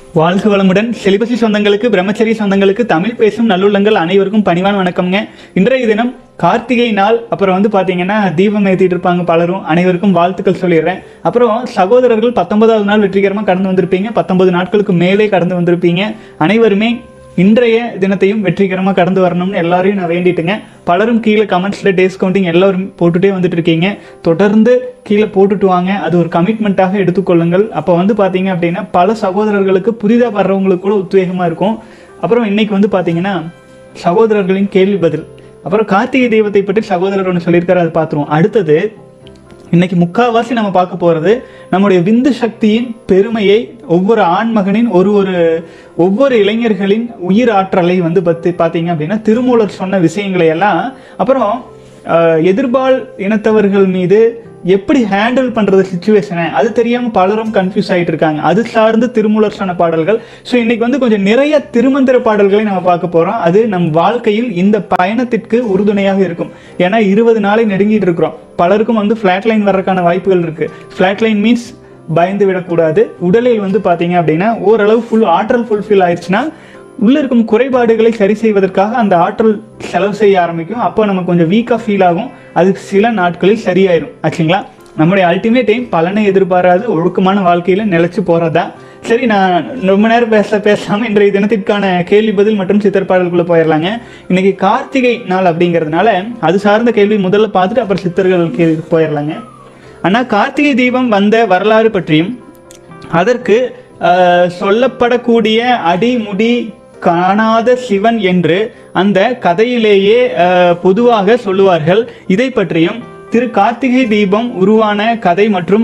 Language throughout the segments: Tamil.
வாழ்க வளமுடன். செலிபசி சொந்தங்களுக்கு, பிரம்மச்சரிய சொந்தங்களுக்கு, தமிழ் பேசும் நல்லுள்ளங்கள் அனைவருக்கும் பணிவான வணக்கம்ங்க. இன்றைய தினம் கார்த்திகை நாள். அப்புறம் பார்த்தீங்கன்னா தீபம் ஏற்றிட்டு இருப்பாங்க பலரும். அனைவருக்கும் வாழ்த்துக்கள் சொல்லிடுறேன். அப்புறம் சகோதரர்கள் 19வது நாள் வெற்றிகரமாக கடந்து வந்திருப்பீங்க. 19 நாட்களுக்கு மேலே கடந்து வந்திருப்பீங்க. அனைவருமே இன்றைய தினத்தையும் வெற்றிகரமாக கடந்து வரணும்னு எல்லாரையும் நான் வேண்டிட்டுங்க. பலரும் கீழே கமெண்ட்ஸில் டேஸ் கவுண்டிங் எல்லாரும் போட்டுகிட்டே வந்துட்டு இருக்கீங்க. தொடர்ந்து கீழே போட்டுட்டு வாங்க. அது ஒரு கமிட்மெண்ட்டாக எடுத்துக்கொள்ளுங்கள். அப்போ பார்த்தீங்க அப்படின்னா பல சகோதரர்களுக்கு புதிதாக வர்றவங்களுக்கு கூட உத்வேகமாக இருக்கும். அப்புறம் இன்னைக்கு பார்த்தீங்கன்னா சகோதரர்களின் கேள்வி பதில். அப்புறம் கார்த்திகை தெய்வத்தை பற்றி சகோதரர் ஒன்று சொல்லியிருக்காரு, அதை பார்த்துருவோம். அடுத்தது இன்னைக்கு முக்கால்வாசி நம்ம பார்க்க போகிறது நம்முடைய விந்து சக்தியின் பெருமையை, ஒவ்வொரு ஆண்மகனின் ஒவ்வொரு இளைஞர்களின் உயிர் ஆற்றலை பற்றி பார்த்தீங்க அப்படின்னா திருமூலர் சொன்ன விஷயங்களை எல்லாம், அப்புறம் எதிர்பால் இனத்தவர்கள் மீது எப்படி ஹேண்டில் பண்ணுறது சிச்சுவேஷனை, அது தெரியாமல் பலரும் கன்ஃபியூஸ் ஆகிட்டு இருக்காங்க. அது சார்ந்து திருமூலர் சொன்ன பாடல்கள். ஸோ இன்னைக்கு கொஞ்சம் நிறைய திருமந்திர பாடல்களை நம்ம பார்க்க போகிறோம். அது நம் வாழ்க்கையில் இந்த பயணத்திற்கு உறுதுணையாக இருக்கும். ஏன்னா 20 நாளை நெருங்கிட்டு இருக்கிறோம். பலருக்கும் ஃப்ளாட் லைன் வர்றதுக்கான வாய்ப்புகள் இருக்குது. ஃப்ளாட் லைன் மீன்ஸ் பயந்து விடக்கூடாது. உடலில் பார்த்தீங்க அப்படின்னா ஓரளவு ஆற்றல் ஃபுல்ஃபில் ஆயிடுச்சுன்னா உள்ள இருக்கும் குறைபாடுகளை சரி செய்வதற்காக அந்த ஆற்றல் செலவு செய்ய ஆரம்பிக்கும். அப்போ நமக்கு கொஞ்சம் வீக்காக ஃபீல் ஆகும். அது சில நாட்களில் சரியாயிரும். ஆச்சுங்களா? நம்முடைய அல்டிமேட் எய்ம் பலனை எதிர்பாராது ஒழுக்கமான வாழ்க்கையில் நிலைச்சு போகிறதா. சரி, நான் ரொம்ப நேரம் பேசாமல் இன்றைய தினத்திற்கான கேள்வி பதில் மற்றும் சித்தர்பாடலுக்குள்ளே போயிடலாங்க. இன்னைக்கு கார்த்திகை நாள் அப்படிங்கிறதுனால அது சார்ந்த கேள்வி முதல்ல பார்த்துட்டு அப்புறம் சித்தர்கள் கேள்வி போயிடலாங்க. ஆனால் கார்த்திகை தீபம் வந்த வரலாறு பற்றியும் அதற்கு சொல்லப்படக்கூடிய அடிமுடி காணாத சிவன் என்று அந்த கதையிலேயே பொதுவாக சொல்லுவார்கள். இதை பற்றியும் திரு கார்த்திகை தீபம் உருவான கதை மற்றும்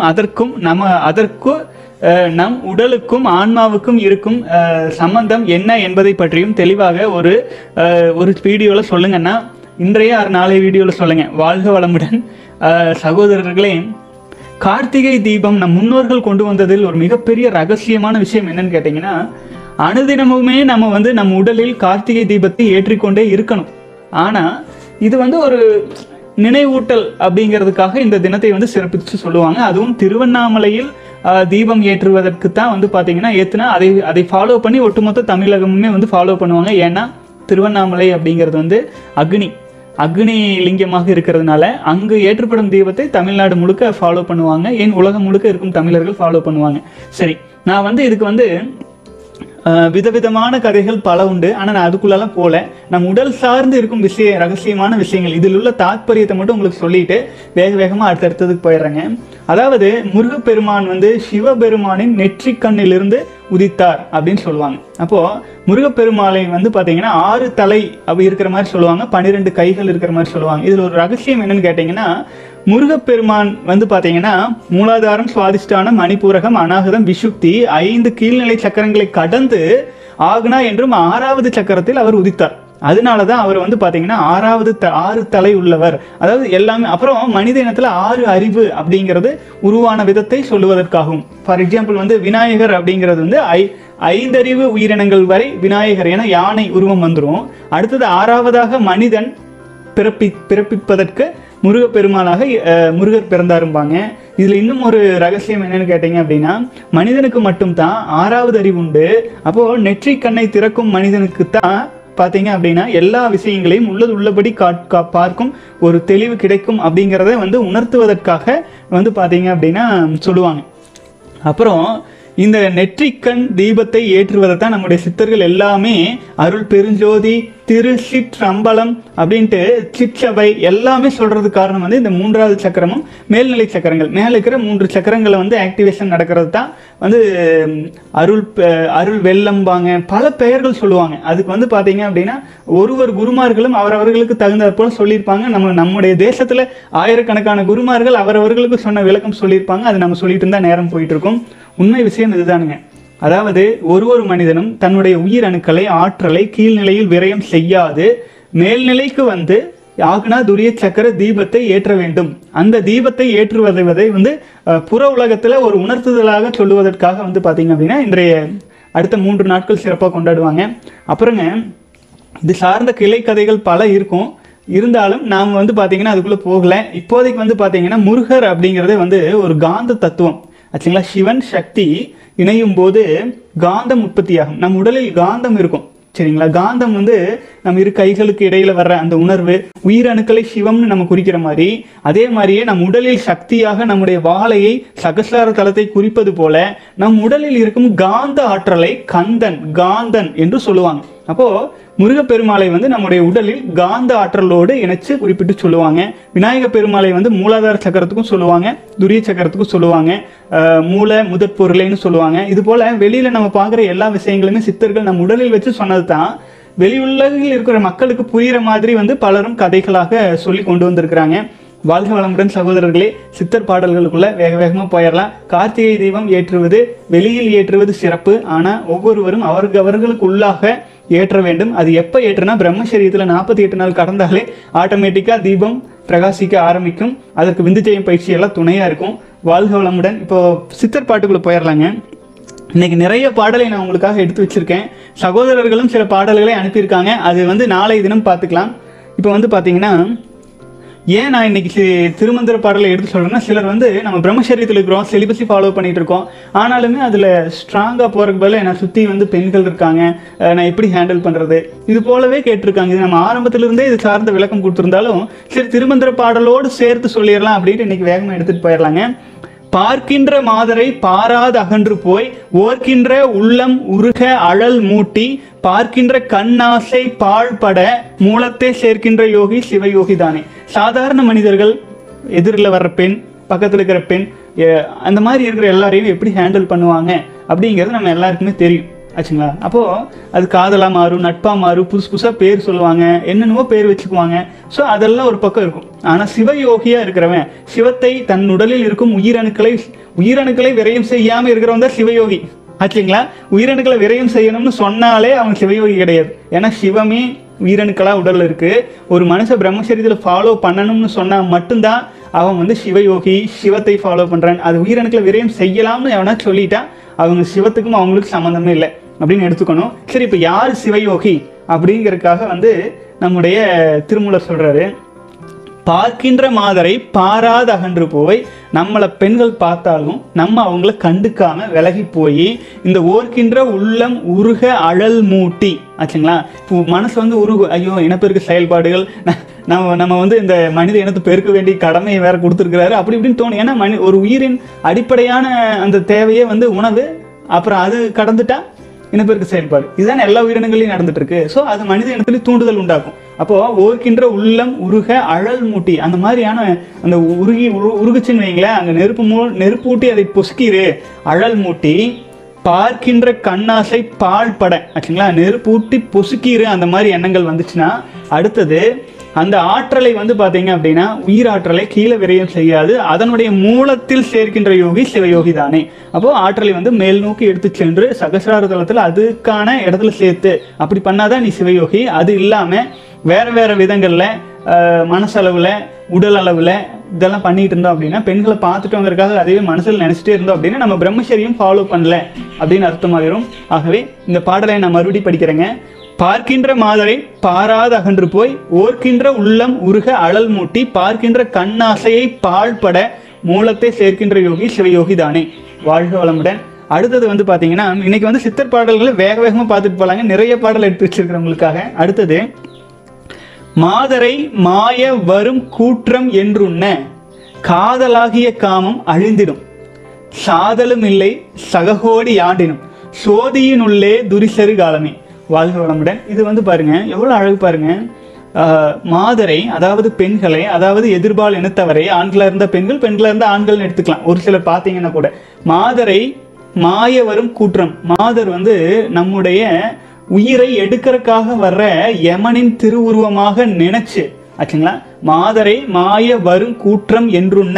அதற்கு நம் உடலுக்கும் ஆன்மாவுக்கும் இருக்கும் சம்பந்தம் என்ன என்பதை பற்றியும் தெளிவாக ஒரு வீடியோவில் சொல்லுங்கன்னா, இன்றைய நாளைய வீடியோவில் சொல்லுங்க. வாழ்க வளமுடன் சகோதரர்களே. கார்த்திகை தீபம் நம் முன்னோர்கள் கொண்டு வந்ததில் ஒரு மிகப்பெரிய ரகசியமான விஷயம் என்னன்னு கேட்டிங்கன்னா, அனுதினமுமே நம்ம நம் உடலில் கார்த்திகை தீபத்தை ஏற்றிக்கொண்டே இருக்கணும். ஆனால் இது ஒரு நினைவூட்டல் அப்படிங்கிறதுக்காக இந்த தினத்தை சிறப்பித்து சொல்லுவாங்க. அதுவும் திருவண்ணாமலையில் தீபம் ஏற்றுவதற்கு தான் பார்த்தீங்கன்னா ஏற்றுனா அதை ஃபாலோ பண்ணி ஒட்டுமொத்த தமிழகமுமே ஃபாலோ பண்ணுவாங்க. ஏன்னா திருவண்ணாமலை அப்படிங்கிறது அக்னி லிங்கமாக இருக்கிறதுனால அங்கு ஏற்றப்படும் தீபத்தை தமிழ்நாடு முழுக்க ஃபாலோ பண்ணுவாங்க. ஏன் உலகம் முழுக்க இருக்கும் தமிழர்கள் ஃபாலோ பண்ணுவாங்க. சரி, நான் இதுக்கு விதவிதமான கதைகள் பல உண்டு. ஆனால் நான் அதுக்குள்ளெல்லாம் போல. நம் உடல் சார்ந்து இருக்கும் ரகசியமான விஷயங்கள், இதில் உள்ள தாத்பரியத்தை மட்டும் உங்களுக்கு சொல்லிட்டு வேகமாக அடுத்தடுத்ததுக்கு போயிடுறேங்க. அதாவது முருகப்பெருமான் சிவபெருமானின் நெற்றிக்கண்ணிலிருந்து உதித்தார் அப்படின்னு சொல்லுவாங்க. அப்போது முருகப்பெருமானை பார்த்தீங்கன்னா 6 தலை அப்படி இருக்கிற மாதிரி சொல்லுவாங்க, 12 கைகள் இருக்கிற மாதிரி சொல்லுவாங்க. இதில் ஒரு ரகசியம் என்னன்னு கேட்டிங்கன்னா, முருகப்பெருமான் பார்த்தீங்கன்னா மூலாதாரம், சுவாதிஷ்டானம், மணிப்பூரகம், அநாகதம், விசுப்தி 5 கீழ்நிலை சக்கரங்களை கடந்து ஆக்னா என்றும் 6வது சக்கரத்தில் அவர் உதித்தார். அதனால தான் அவர் பார்த்தீங்கன்னா 6 தலை உள்ளவர். அதாவது எல்லாமே. அப்புறம் மனித இனத்தில் 6 அறிவு அப்படிங்கிறது உருவான விதத்தை சொல்லுவதற்காகும். ஃபார் எக்ஸாம்பிள் விநாயகர் அப்படிங்கிறது 5 அறிவு உயிரினங்கள் வரை விநாயகர் என யானை உருவம் வந்துடும். அடுத்தது 6வதாக மனிதன் பிறப்பிப்பதற்கு முருகப்பெருமானாக முருகர் பிறந்தாரும்பாங்க. இதில் இன்னும் ஒரு ரகசியம் என்னன்னு கேட்டீங்க அப்படின்னா, மனிதனுக்கு மட்டும்தான் 6வது அறிவு உண்டு. அப்போது நெற்றிக் கண்ணை திறக்கும் மனிதனுக்கு தான் பார்த்தீங்க அப்படின்னா எல்லா விஷயங்களையும் உள்ளபடி பார்க்கும் ஒரு தெளிவு கிடைக்கும் அப்படிங்கிறத உணர்த்துவதற்காக பார்த்தீங்க அப்படின்னா சொல்லுவாங்க. அப்புறம் இந்த நெற்றிக்கண் தீபத்தை ஏற்றுவதை தான் நம்முடைய சித்தர்கள் எல்லாமே அருள் பெருஞ்சோதி, திரு சிற்றம்பலம் அப்படின்ட்டு சிற்றவை எல்லாமே சொல்றதுக்கு காரணம் இந்த 3வது சக்கரமும் மேல்நிலை சக்கரங்கள். மேலே இருக்கிற 3 சக்கரங்களை ஆக்டிவேஷன் நடக்கிறது தான் அருள் வெள்ளம்பாங்க, பல பெயர்கள் சொல்லுவாங்க. அதுக்கு பார்த்தீங்க அப்படின்னா ஒரு குருமார்களும் அவரவர்களுக்கு தகுந்த போல சொல்லியிருப்பாங்க. நம்முடைய தேசத்தில் ஆயிரக்கணக்கான குருமார்கள் அவரவர்களுக்கு சொன்ன விளக்கம் சொல்லியிருப்பாங்க. அது நம்ம சொல்லிட்டு இருந்தால் நேரம் போயிட்டு இருக்கும். உண்மை விஷயம் இதுதானுங்க. அதாவது ஒரு மனிதனும் தன்னுடைய உயிர் அணுக்களை, ஆற்றலை கீழ்நிலையில் விரயம் செய்யாது மேல்நிலைக்கு ஆக்னா துரிய சக்கர தீபத்தை ஏற்ற வேண்டும். அந்த தீபத்தை ஏற்றுவதை புற உலகத்தில் ஒரு உணர்த்துதலாக சொல்லுவதற்காக பார்த்தீங்க அப்படின்னா இன்றைய அடுத்த 3 நாட்கள் சிறப்பாக கொண்டாடுவாங்க. அப்புறங்க இது சார்ந்த கிளை கதைகள் பல இருக்கும். இருந்தாலும் நாம் பார்த்தீங்கன்னா அதுக்குள்ளே போகல. இப்போதைக்கு பார்த்தீங்கன்னா முருகர் அப்படிங்கிறதே ஒரு காந்த தத்துவம். ஆச்சுங்களா. சிவன் சக்தி இணையும் போது காந்தம் உற்பத்தியாகும். நம் உடலில் காந்தம் இருக்கும் சரிங்களா. காந்தம் வந்து நம்ம இரு கைகளுக்கு இடையில வர்ற அந்த உணர்வு உயிரணுக்களை சிவம்னு நம்ம குறிக்கிற மாதிரி, அதே மாதிரியே நம் உடலில் சக்தியாக நம்முடைய வாழையை சகஸ்ரார தலத்தை குறிப்பது போல நம் உடலில் இருக்கும் காந்த ஆற்றலை காந்தன் என்று சொல்லுவாங்க. அப்போ முருகப்பெருமாளை வந்து நம்முடைய உடலில் காந்த ஆற்றலோடு இணைச்சு குறிப்பிட்டு சொல்லுவாங்க. விநாயக பெருமாளை வந்து மூலாதார சக்கரத்துக்கும் சொல்லுவாங்க, துரிய சக்கரத்துக்கும் சொல்லுவாங்க, மூல முதற் பொருளைன்னு சொல்லுவாங்க. இது போல வெளியில நம்ம பார்க்குற எல்லா விஷயங்களுமே சித்தர்கள் நம் உடலில் வச்சு சொன்னது தான் வெளியுலகில் இருக்கிற மக்களுக்கு புரிகிற மாதிரி வந்து பலரும் கதைகளாக சொல்லி கொண்டு வந்திருக்கிறாங்க. வாழ்க வளமுடன் சகோதரர்களே. சித்தர் பாடல்களுக்குள்ள வேக வேகமாக போயிடலாம். கார்த்திகை தீபம் ஏற்றுவது வெளியில் ஏற்றுவது சிறப்பு. ஆனால் ஒவ்வொருவரும் அவர்களுக்கு உள்ளாக ஏற்ற வேண்டும். அது எப்போ ஏற்றுனா பிரம்மச்சரியத்தில் 48 நாள் கடந்தாலே ஆட்டோமேட்டிக்காக தீபம் பிரகாசிக்க ஆரம்பிக்கும். அதற்கு விந்துஜெயம் பயிற்சி எல்லாம் துணையாக இருக்கும். வாழ்க வளமுடன். இப்போ சித்தர் பாட்டுக்குள்ளே போயிடலாங்க. இன்னைக்கு நிறைய பாடலை நான் உங்களுக்காக எடுத்து வச்சிருக்கேன். சகோதரர்களும் சில பாடல்களை அனுப்பியிருக்காங்க. அது வந்து நாளை தினம் பார்த்துக்கலாம். இப்போ வந்து பார்த்தீங்கன்னா ஏன் நான் இன்னைக்கு திருமந்திர பாடலை எடுத்து சொல்கிறேன்னா, சிலர் வந்து நம்ம பிரம்மச்சரியத்தில் இருக்கிறோம், சிலிபஸை ஃபாலோ பண்ணிட்டு இருக்கோம், ஆனாலுமே அதில் ஸ்ட்ராங்காக போகிறதுக்கு பதில் என்னை சுற்றி வந்து பெண்கள் இருக்காங்க, நான் எப்படி ஹேண்டில் பண்ணுறது, இது போலவே கேட்டிருக்காங்க. இது நம்ம ஆரம்பத்திலிருந்தே இது சார்ந்த விளக்கம் கொடுத்துருந்தாலும் சரி திருமந்திர பாடலோடு சேர்த்து சொல்லிடலாம் அப்படின்ட்டு இன்னைக்கு வேகமாக எடுத்துகிட்டு போயிடலாங்க. பார்க்கின்ற மாதரை பாராது அகன்று போய் ஓர்க்கின்ற உள்ளம் உருக அழல் மூட்டி பார்க்கின்ற கண்ணாசை பாழ்பட மூலத்தை சேர்க்கின்ற யோகி சிவயோகி தானே. சாதாரண மனிதர்கள் எதிரில் வர்ற பெண், பக்கத்தில் இருக்கிற பெண், அந்த மாதிரி இருக்கிற எல்லாரையும் எப்படி ஹேண்டில் பண்ணுவாங்க அப்படிங்கிறது நம்ம எல்லாருக்குமே தெரியும் ஆச்சுங்களா. அப்போது அது காதலாக மாறும், நட்பாக மாறும், புதுசாக பேர் சொல்லுவாங்க, என்னென்னவோ பேர் வச்சுக்குவாங்க. ஸோ அதெல்லாம் ஒரு பக்கம் இருக்கும். ஆனால் சிவயோகியாக இருக்கிறவன், சிவத்தை தன் உடலில் இருக்கும் உயிரணுக்களை விரயம் செய்யாமல் இருக்கிறவன் தான் சிவயோகி ஆச்சுங்களா. உயிரணுக்களை விரயம் செய்யணும்னு சொன்னாலே அவன் சிவயோகி கிடையாது. ஏன்னா சிவமே உயிரணுக்களாக உடலில் இருக்குது. ஒரு மனுஷன் பிரம்மச்சரியத்தில் ஃபாலோ பண்ணணும்னு சொன்னால் மட்டும்தான் அவன் வந்து சிவயோகி, சிவத்தை ஃபாலோ பண்ணுறான். அது உயிரணுக்களை விரயம் செய்யலாம்னு எவனா சொல்லிட்டா அவங்க சிவத்துக்கும் அவங்களுக்கு சம்மந்தமே இல்லை அப்படின்னு எடுத்துக்கணும். சரி, இப்போ யார் சிவயோகி அப்படிங்கிறதுக்காக வந்து நம்முடைய திருமூலர் சொல்கிறாரு, பார்க்கின்ற மாதரை பாராது அகன்று போய் நம்மளை பெண்கள் பார்த்தாலும் நம்ம அவங்கள கண்டுக்காம விலகி போய் இந்த ஓர்க்கின்ற உள்ளம் உருக அழல் மூட்டி ஆச்சுங்களா. இப்போ மனசு வந்து உருகு, ஐயோ இனப்பெருக்க செயல்பாடுகள் நம்ம வந்து இந்த மனித இனத்தை பெருக்க வேண்டிய கடமையை வேற கொடுத்துருக்கிறாரு அப்படி இப்படின்னு தோணும். ஏன்னா ஒரு உயிரின் அடிப்படையான அந்த தேவையே வந்து உணவு, அப்புறம் அது கடந்துட்டா இனப்பெருக்க செயல்பாடு. இதுதான் எல்லா உயிரினங்களையும் நடந்துட்டு இருக்கு. ஸோ அது மனித இனத்துலேயும் தூண்டுதல் உண்டாக்கும். அப்போ ஓர்க்கின்ற உள்ளம் உருக அழல் மூட்டி அந்த மாதிரியான அந்த உருகுச்சின்னு வைங்களேன், அங்கே நெருப்பு ஊட்டி அதை பொசுக்கிரு அழல் மூட்டி பார்க்கின்ற கண்ணாசை பாழ்பட ஆச்சுங்களா. நெருப்பூட்டி பொசுக்கிரு அந்த மாதிரி எண்ணங்கள் வந்துச்சுன்னா அடுத்தது அந்த ஆற்றலை வந்து பார்த்தீங்க அப்படின்னா உயிராற்றலை கீழே விரயம் செய்யாது, அதனுடைய மூலத்தில் சேர்க்கின்ற யோகி சிவயோகி தானே. அப்போது ஆற்றலை வந்து மேல் நோக்கி எடுத்து சென்று சகஸ்ரார தலத்தில் அதுக்கான இடத்துல சேர்த்து அப்படி பண்ணாதான் நீ சிவயோகி. அது இல்லாமல் வேறு விதங்களில் மனசளவில் உடல் அளவில் இதெல்லாம் பண்ணிட்டு இருந்தோம் அப்படின்னா, பெண்களை பார்த்துட்டு வந்ததுக்காக அதுவே மனசில் நினச்சிட்டே இருந்தோம் அப்படின்னா நம்ம பிரம்மச்சரியம் ஃபாலோ பண்ணல அப்படின்னு அர்த்தமாகிரும். ஆகவே இந்த பாடலை நான் மறுபடியும் படிக்கிறேங்க. பார்க்கின்ற மாதரை பாராது அகன்று போய் ஓர்க்கின்ற உள்ளம் உருக அழல் மூட்டி பார்க்கின்ற கண்ணாசையை பாழ்பட மூலத்தை சேர்க்கின்ற யோகி சிவயோகி தானே. வாழ்க வளமுடன். அடுத்தது வந்து பார்த்தீங்கன்னா இன்னைக்கு வந்து சித்தர் பாடல்களை வேக வேகமாக பார்த்துட்டு போகலாங்க. நிறைய பாடல் எடுத்து வச்சிருக்கிறவங்களுக்காக. அடுத்தது மாதரை மாய வரும் கூற்றம் என்றுண்ண காதலாகிய காமம் அழிந்திடும் சாதலும் இல்லை சககோடி ஆண்டினும் சோதியினுள்ளே துரிசரு காலமே. வாழ்க வளமுடன். இது வந்து பாருங்க எவ்வளோ அழகு பாருங்க. மாதரை அதாவது பெண்களை, அதாவது எதிர்பால் இனத்தவரை, ஆண்களாக இருந்த பெண்கள், பெண்களாக இருந்த ஆண்கள்னு எடுத்துக்கலாம். ஒரு சிலர் பார்த்தீங்கன்னா கூட மாதரை மாய வரும் கூற்றம். மாதர் வந்து நம்முடைய உயிரை எடுக்கிறதுக்காக வர்ற யமனின் திருவுருவமாக நினைச்சு ஆச்சுங்களா. மாதரை மாய வரும் கூற்றம் என்றுன்ன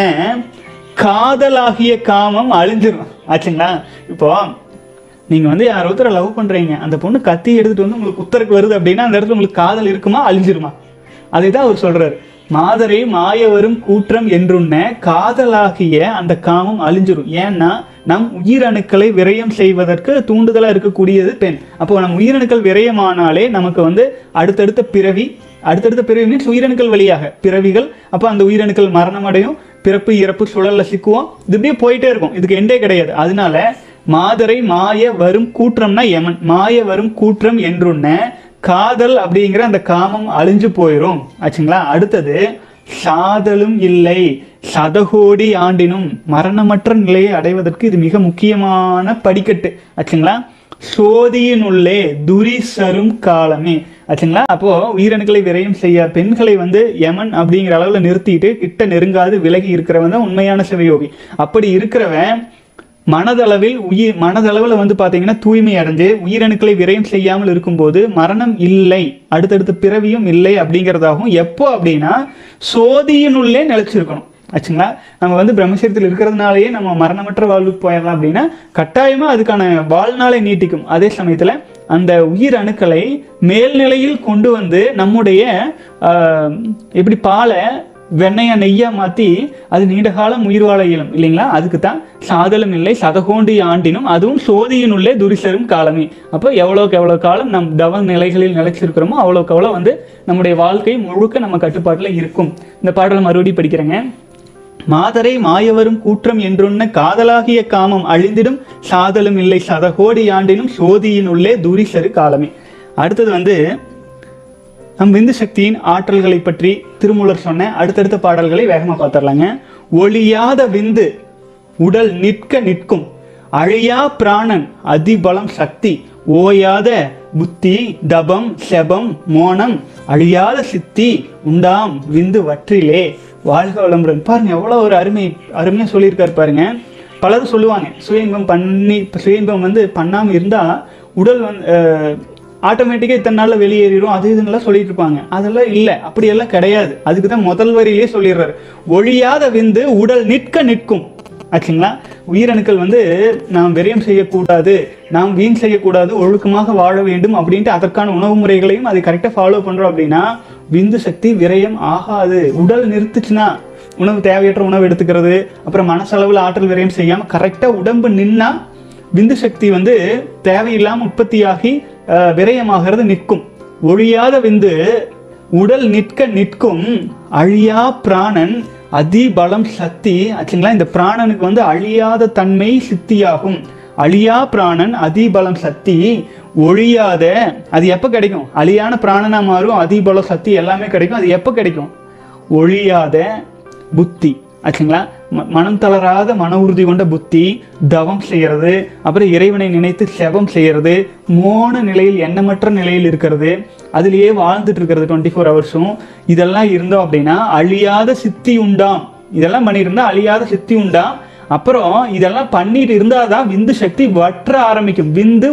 காதலாகிய காமம் அழிஞ்சிரும் ஆச்சுங்களா. இப்போ நீங்கள் வந்து யாரோ ஒருத்தரை லவ் பண்ணுறீங்க, அந்த பொண்ணு கத்தி எடுத்துகிட்டு வந்து உங்களுக்கு குத்தருக்கு வருது அப்படின்னா அந்த இடத்துல உங்களுக்கு காதல் இருக்குமா அழிஞ்சிருமா? அதை தான் அவர் சொல்கிறார். மாதரை மாய வரும் கூற்றம் என்றுன்ன காதலாகிய அந்த காமம் அழிஞ்சிரும். ஏன்னா நம் உயிரணுக்களை விரயம் செய்வதற்கு தூண்டுதலாக இருக்கக்கூடியது பெண். அப்போ நம் உயிரணுக்கள் விரயமானாலே நமக்கு வந்து அடுத்தடுத்த பிறவி மீன்ஸ் உயிரணுக்கள் வழியாக பிறவிகள். அப்போ அந்த உயிரணுக்கள் மரணம் அடையும், பிறப்பு இறப்பு சுழல்ல சிக்குவோம். இது இப்படியே போயிட்டே இருக்கும், இதுக்கு எண்டே கிடையாது. அதனால மாதரை மாய வரும் கூற்றம்னா யமன், மாய வரும் கூற்றம் என்றுன்ன காதல் அப்படிங்கிற அந்த காமம் அழிஞ்சு போயிடும் ஆச்சுங்களா. அடுத்தது சாதலும் இல்லை சதகோடி ஆண்டினும், மரணமற்ற நிலையை அடைவதற்கு இது மிக முக்கியமான படிக்கட்டு ஆச்சுங்களா. சோதியினுள்ளே துரிசரும் காலமே ஆச்சுங்களா. அப்போ உயிரணுக்களை விரயம் செய்ய பெண்களை வந்து யமன் அப்படிங்கிற அளவுல நிறுத்திட்டு கிட்ட நெருங்காது விலகி இருக்கிறவன் தான் உண்மையான சிவயோகி. அப்படி இருக்கிறவன் மனதளவில் வந்து பார்த்தீங்கன்னா தூய்மை அடைஞ்சு உயிரணுக்களை விரயம் செய்யாமல் இருக்கும்போது மரணம் இல்லை, அடுத்தடுத்த பிறவியும் இல்லை அப்படிங்கிறதாகும். எப்போ அப்படின்னா சோதியினுள்ளே நிலைச்சிருக்கணும் ஆச்சுங்களா. நம்ம வந்து பிரம்மச்சரியத்தில் இருக்கிறதுனாலேயே நம்ம மரணமற்ற வாழ்வுக்கு போயிடலாம் அப்படின்னா கட்டாயமா அதுக்கான வாழ்நாளை நீட்டிக்கும். அதே சமயத்துல அந்த உயிர் அணுக்களை மேல்நிலையில் கொண்டு வந்து நம்முடைய எப்படி பாலை வெண்ணையா நெய்யா மாற்றி அது நீண்ட காலம் உயிர் வாழ இயலும் இல்லைங்களா. அதுக்கு தான் சாதலும் இல்லை சதகோண்டி ஆண்டினும் அதுவும் சோதியினுள்ளே துரிசரும் காலமே. அப்போ எவ்வளோக்கு எவ்வளோ காலம் நம் தவ நிலைகளில் நிலைச்சிருக்கிறோமோ அவ்வளோக்கு அவ்வளோ வந்து நம்முடைய வாழ்க்கை முழுக்க நம்ம கட்டுப்பாட்டில் இருக்கும். இந்த பாடலை மறுபடியும் படிக்கிறேங்க. மாதரை மாயவரும் கூற்றம் என்றொன்ன காதலாகிய காமம் அழிந்திடும் சாதலும் இல்லை சதகோடி ஆண்டினும் சோதியினுள்ளே துரிசரு காலமே. அடுத்தது வந்து நம் விந்து சக்தியின் ஆற்றல்களை பற்றி திருமூலர் சொன்ன அடுத்தடுத்த பாடல்களை வேகமாக பார்த்துடலாங்க. ஒளியாத விந்து உடல் நிற்க நிற்கும் அழியா பிராணன் அதிபலம் சக்தி ஓயாத புத்தி தபம் செபம் மோனம் அழியாத சித்தி உண்டாம் விந்து வற்றிலே. வாழ்க வளமுடன். பாருங்க எவ்வளோ ஒரு அருமையாக சொல்லியிருக்காரு பாருங்க. பலரும் சொல்லுவாங்க சுயஇன்பம் வந்து பண்ணாமல் இருந்தால் உடல் வந்து ஆட்டோமேட்டிக்காக இத்தனை நாளில் வெளியேறிடும் அது இதுன்னெல்லாம் சொல்லிட்டு இருப்பாங்க. அதெல்லாம் இல்லை, அப்படியெல்லாம் கிடையாது. அதுக்கு தான் முதல் வரியிலே சொல்லிடுறாரு, ஒழியாத விந்து உடல் நிற்க நிற்கும் ஆச்சுங்களா. உயிரணுக்கள் வந்து நாம் விரயம் செய்யக்கூடாது, நாம் வீண் செய்யக்கூடாது, ஒழுக்கமாக வாழ வேண்டும் அப்படின்ட்டு அதற்கான உணவு முறைகளையும் அதை கரெக்டாக ஃபாலோ பண்ணுறோம் அப்படின்னா விந்து சக்தி விரயம் ஆகாது. உடல் நிறுத்துச்சுன்னா உணவு தேவையற்ற உணவு எடுத்துக்கிறது, அப்புறம் மனசளவில் ஆற்றல் விரயம் செய்யாமல் கரெக்டாக உடம்பு நின்னா விந்து சக்தி வந்து தேவையில்லாமல் உற்பத்தியாகி விரயமாகிறது நிற்கும். ஒழியாத விந்து உடல் நிற்க நிற்கும் அழியா பிராணன் அதிபலம் சக்தி ஆச்சுங்களா. இந்த பிராணனுக்கு வந்து அழியாத தன்மை சித்தியாகும். அழியா பிராணன் அதிபலம் சக்தி ஒழியாத, அது எப்போ கிடைக்கும்? அழியான பிராணனா மாறும், அதிபலம் சக்தி எல்லாமே கிடைக்கும். அது எப்போ கிடைக்கும்? ஒழியாத புத்தி ஆச்சுங்களா. மனம் தளராத மன உறுதி கொண்ட புத்தி, தவம் செய்யறது, அப்புறம் இறைவனை நினைத்து செபம் செய்யறது, மோன நிலையில் எண்ணமற்ற நிலையில் இருக்கிறது, அதுலேயே வாழ்ந்துட்டு இருக்கிறது 24 ஹவர்ஸும். இதெல்லாம் இருந்தோம் அப்படின்னா அழியாத சித்தி உண்டாம். இதெல்லாம் பண்ணியிருந்தா அழியாத சித்தி உண்டாம். அப்புறம் இதெல்லாம் பண்ணிட்டு இருந்தாதான் விந்து சக்தி வற்ற ஆரம்பிக்கும். விந்து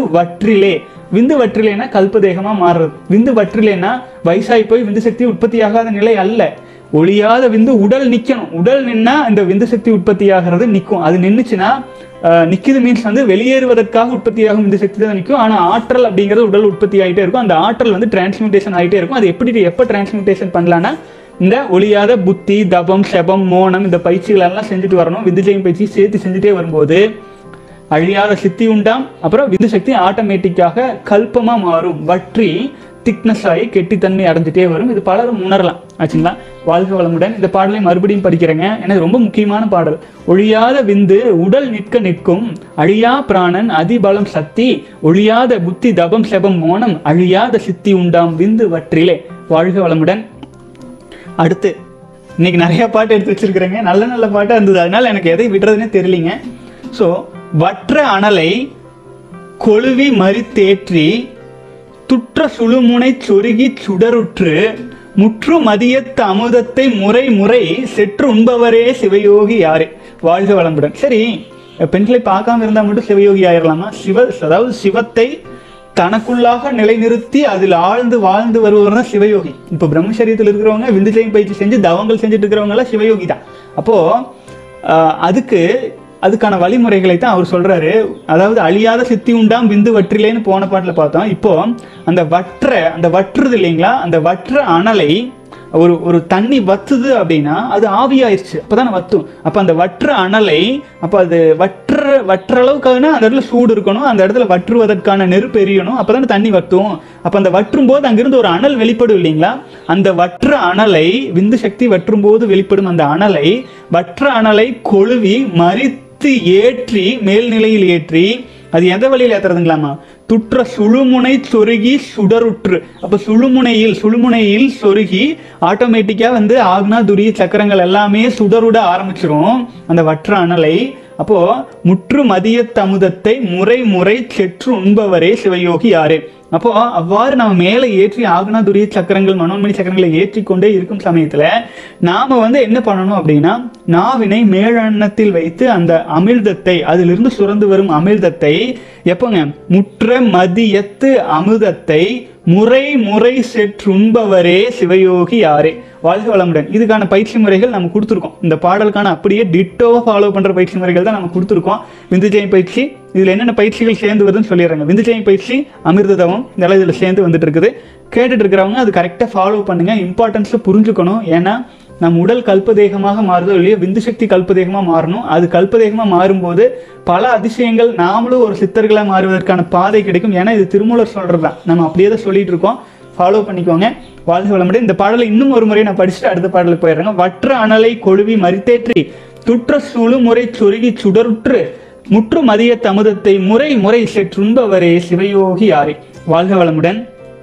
வற்றிலேன்னா கல்பதேகமா மாறுறது. விந்து வற்றிலேன்னா வயசாகி போய் விந்து சக்தி உற்பத்தி ஆகாத நிலை அல்ல. ஒழியாத விந்து உடல் நிற்கணும். உடல் நின்னா இந்த விந்து சக்தி உற்பத்தி ஆகிறது நிற்கும். அது நின்றுச்சுன்னா நிற்குது மீன்ஸ் வந்து வெளியேறுவதற்காக உற்பத்தியாகும் விந்து சக்தி தான் நிற்கும். ஆனால் ஆற்றல் அப்படிங்கிறது உடல் உற்பத்தி ஆகிட்டே இருக்கும். அந்த ஆற்றல் வந்து டிரான்ஸ்மியூட்டேஷன் ஆகிட்டே இருக்கும். அது எப்போ டிரான்ஸ்மியூட்டேஷன் பண்ணலான்னா இந்த ஒழியாத புத்தி தபம் செபம் மோனம் இந்த பயிற்சிகள் எல்லாம் செஞ்சுட்டு வரணும். விந்துஜயம் பயிற்சி சேர்த்து செஞ்சுட்டே வரும்போது அழியாத சித்தி உண்டாம். அப்புறம் விந்து சக்தி ஆட்டோமேட்டிக்காக கல்பமா மாறும், வற்றி திக்னஸ் ஆகி கெட்டித்தன்மை அடைஞ்சிட்டே வரும். இது பலரும் உணரலாம் ஆச்சுங்களா. வாழ்க வளமுடன். இந்த பாடலை மறுபடியும் படிக்கிறேங்க, எனக்கு ரொம்ப முக்கியமான பாடல். ஒழியாத விந்து உடல் நிற்க நிற்கும் அழியா பிராணன் அதிபலம் சக்தி ஒழியாத புத்தி தபம் செபம் மோனம் அழியாத சித்தி உண்டாம் விந்து வற்றிலே. வாழ்க வளமுடன். அடுத்து இன்னைக்கு நிறைய பாட்டு எடுத்து வச்சிருக்கிறேங்க, நல்ல நல்ல பாட்டாக இருந்தது. அதனால எனக்கு எதை விடுறதுன்னே தெரியலிங்க. ஸோ வற்ற அனலை கொழுவி மறித்தேற்றி துற்ற சுழுமுனை சொருகி சுடருற்று முற்று மதியத்து அமுதத்தை முறை முறை செற்று உண்பவரே சிவயோகி யாரே. வாழ்க வளமுடன். சரி, பெண்களை பார்க்காம இருந்தால் மட்டும் சிவயோகி ஆயிடலாமா? அதாவது சிவத்தை தனக்குள்ளாக நிலைநிறுத்தி அதில் ஆழ்ந்து வாழ்ந்து வருபவர் தான் சிவயோகி. இப்போ பிரம்மச்சரியத்தில் இருக்கிறவங்க விந்துஜயம் பயிற்சி செஞ்சு தவங்கள் செஞ்சுட்டு இருக்கிறவங்க எல்லாம் சிவயோகி தான். அப்போ அதுக்கான வழிமுறைகளை தான் அவர் சொல்றாரு. அதாவது அழியாத சித்தி உண்டாம் விந்து வற்றிலேன்னு போன பாட்டில் பார்த்தோம். இப்போ அந்த வற்றுறது இல்லைங்களா, அந்த வற்ற அனலை ஒரு ஒரு தண்ணி வத்துது அப்படின்னா அது ஆவியாயிருச்சு, அப்போதானே வத்தும். அப்போ அந்த வற்ற அனலை, அப்போ அது வற்ற அளவுக்கான அந்த இடத்துல சூடு இருக்கணும், அந்த இடத்துல வற்றுவதற்கான நெருப்பு எரியணும், அப்போதானே தண்ணி வத்தும். அப்போ அந்த வற்றும் போது அங்கிருந்து ஒரு அனல் வெளிப்படும் இல்லைங்களா? அந்த வற்ற அனலை, விந்து சக்தி வற்றும் போது வெளிப்படும் அந்த அனலை, வற்ற அனலை கொழுவி மறித்து ஏற்றி மேல்நிலையில் ஏற்றி, அது எந்த வழியில் ஏத்துறதுங்களாமா? துற்ற சுழுமுனை சொருகி சுடருற்று. அப்போ சுழுமுனையில் சொருகி ஆட்டோமேட்டிக்கா வந்து ஆக்னா துரிய சக்கரங்கள் எல்லாமே சுடருட ஆரம்பிச்சிரும் அந்த வற்ற அனலை. அப்போ முற்று மதிய தமுதத்தை முறை முறை செற்று உண்பவரே சிவயோகி யாரு? அப்போ அவ்வாறு நம்ம மேலே ஏற்றி ஆக்னா துரிய சக்கரங்கள் மனோன்மணி சக்கரங்களை ஏற்றிக்கொண்டே இருக்கும் சமயத்துல நாம வந்து என்ன பண்ணணும் அப்படின்னா, நாவினை மேலெண்ணத்தில் வைத்து அந்த அமிர்தத்தை, அதிலிருந்து சுரந்து வரும் அமிர்தத்தை எப்போங்க, முற்ற மதியத்து அமுதத்தை முறை முறை செற்றுண்பவரே சிவயோகி யாரே? வாழ்க வளமுடன். இதுக்கான பயிற்சி முறைகள் நம்ம கொடுத்துருக்கோம். இந்த பாடலுக்கான அப்படியே டிட்டோவா ஃபாலோ பண்ற பயிற்சி முறைகள் தான் நம்ம கொடுத்துருக்கோம். விந்துஜயம் பயிற்சி, இதுல என்னென்ன பயிற்சிகள் சேர்ந்து வருதுன்னு சொல்லிடுறாங்க. விந்துஜயம் பயிற்சி, அமிர்த தவம், இதெல்லாம் இதுல சேர்ந்து வந்துட்டு இருக்குது. கேட்டுட்டு இருக்கிறவங்க அது கரெக்டாக ஃபாலோ பண்ணுங்க. இம்பார்ட்டன்ஸை புரிஞ்சுக்கணும். ஏன்னா நம் உடல் கல்பதேகமாக மாறுதோ இல்லையோ, விந்து சக்தி கல்பதேகமாக மாறணும். அது கல்பதேகமாக மாறும்போது பல அதிசயங்கள், நாமளும் ஒரு சித்தர்களாக மாறுவதற்கான பாதை கிடைக்கும். ஏன்னா இது திருமூலர் சொல்றது தான், நம்ம அப்படியே தான் சொல்லிட்டு இருக்கோம். ஃபாலோ பண்ணிக்கோங்க. வாழ்க வளமுடன். இந்த பாடலை இன்னும் ஒரு முறை நான் படிச்சுட்டு அடுத்த பாடலுக்கு போயிடுறேங்க. வற்ற அனலை கொழுவி மறித்தேற்றி துற்ற சுழு முறை சொருகி சுடருற்று முற்று மதிய தமுதத்தை முறை முறை செற்றுண்பவரே சிவயோகி யாரே? வாழ்க வளமுடன்.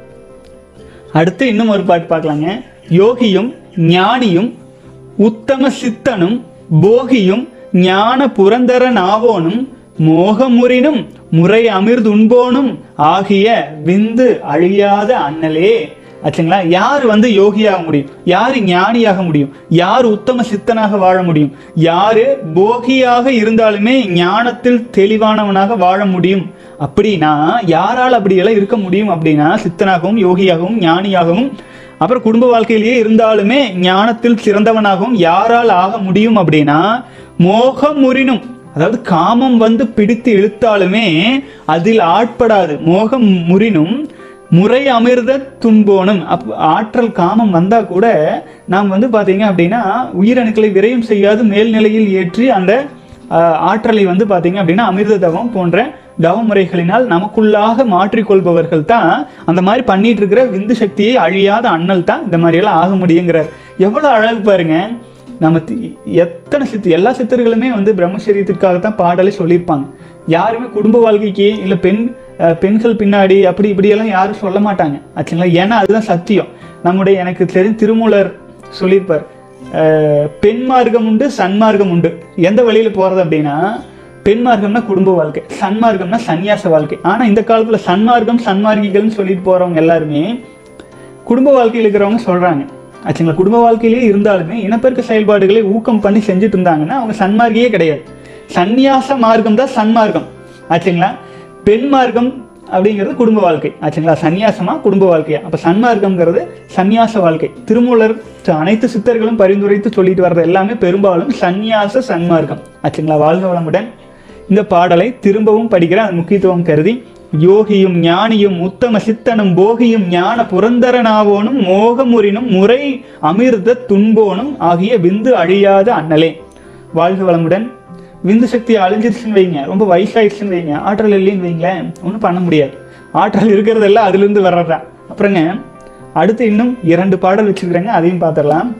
அடுத்து இன்னும் ஒரு பாட்டு பார்க்கலாங்க. யோகியும் ஞானியும் உத்தம சித்தனும் போகியும் ஞான புரந்தரன் ஆவோனும் மோகமுறினும் முறை அமிர்துண்போனும் ஆகிய விந்து அழியாத அண்ணலே. ஆச்சுங்களா? யார் வந்து யோகியாக முடியும்? யாரு ஞானியாக முடியும்? யார் உத்தம சித்தனாக வாழ முடியும்? யாரு போகியாக இருந்தாலுமே ஞானத்தில் தெளிவானவனாக வாழ முடியும்? அப்படின்னா யாரால் அப்படியெல்லாம் இருக்க முடியும்? அப்படின்னா சித்தனாகவும் யோகியாகவும் ஞானியாகவும் அப்புறம் குடும்ப வாழ்க்கையிலேயே இருந்தாலுமே ஞானத்தில் சிறந்தவனாகவும் யாரால் ஆக முடியும்? அப்படின்னா மோகம் முறினும், அதாவது காமம் வந்து பிடித்து இழுத்தாலுமே அதில் ஆட்படாது. மோகம் முறினும் முறை அமிர்த துன்போனும். ஆற்றல் காமம் வந்தா கூட நாம் வந்து பாத்தீங்க அப்படின்னா உயிரணுக்களை விரயம் செய்யாது மேல்நிலையில் ஏற்றி அந்த ஆற்றலை வந்து பாத்தீங்க அப்படின்னா அமிர்த தவம் போன்ற தவ முறைகளினால் நமக்குள்ளாக மாற்றிக்கொள்பவர்கள் தான் அந்த மாதிரி பண்ணிட்டு இருக்கிற விந்து சக்தியை அழியாத அண்ணல் தான் இந்த மாதிரி எல்லாம் ஆக முடியுங்கிறார். எவ்வளவு அழகு பாருங்க. நம்ம எத்தனை எல்லா சித்தர்களுமே வந்து பிரம்மச்சரியத்திற்காகத்தான் பாடலை சொல்லியிருப்பாங்க. யாருமே குடும்ப வாழ்க்கைக்கு இல்லை பெண்கள் பின்னாடி அப்படி இப்படியெல்லாம் யாரும் சொல்ல மாட்டாங்க. ஆச்சுங்களா? ஏன்னா அதுதான் சத்தியம். எனக்கு தெரிஞ்ச திருமூலர் சொல்லியிருப்பார், பெண் மார்க்கம் உண்டு சன்மார்க்கம் உண்டு. எந்த வழியில் போகிறது அப்படின்னா, பெண் மார்க்கம்னா குடும்ப வாழ்க்கை, சன்மார்க்கம்னா சன்னியாச வாழ்க்கை. ஆனால் இந்த காலத்தில் சன்மார்க்கம் சன்மார்க்கிகள்னு சொல்லிட்டு போகிறவங்க எல்லாருமே குடும்ப வாழ்க்கையில் இருக்கிறவங்க சொல்கிறாங்க. ஆச்சுங்களா? குடும்ப வாழ்க்கையிலே இருந்தாலுமே இனப்பெருக்க செயல்பாடுகளை ஊக்கம் பண்ணி செஞ்சுட்டு இருந்தாங்கன்னா அவங்க சன்மார்க்கியே கிடையாது. சன்னியாச மார்க்கம் தான் சன்மார்க்கம். ஆச்சுங்களா? பெண் மார்க்கம் அப்படிங்கிறது குடும்ப வாழ்க்கை. ஆச்சுங்களா? சன்னியாசமா குடும்ப வாழ்க்கையா? அப்போ சன்மார்க்கம்ங்கிறது சன்னியாச வாழ்க்கை. திருமூலர் அனைத்து சித்தர்களும் பரிந்துரைத்து சொல்லிட்டு வர்றது எல்லாமே பெரும்பாலும் சன்னியாச சன்மார்க்கம். ஆச்சுங்களா? வாழ்க வளமுடன். இந்த பாடலை திரும்பவும் படிக்கிற அந்த முக்கியத்துவம் கருதி, யோகியும் ஞானியும் உத்தம சித்தனும் போகியும் ஞான புரந்தரனாவோனும் மோகமுறினும் முறை அமிர்த துன்போனும் ஆகிய விந்து அழியாத அண்ணலே. வாழ்க வளமுடன். விந்து சக்தி அழிஞ்சிருச்சுன்னு வைங்க, ரொம்ப வயசாயிடுச்சுன்னு வைங்க, ஆற்றல் இல்லைன்னு வைங்களேன், ஒன்றும் பண்ண முடியாது. ஆற்றல் இருக்கிறதெல்லாம் அதுலேருந்து வர்றதுதான். அப்புறங்க அடுத்து இன்னும் 2 பாடல் வச்சுக்கிறேங்க, அதையும் பார்த்துடலாம்.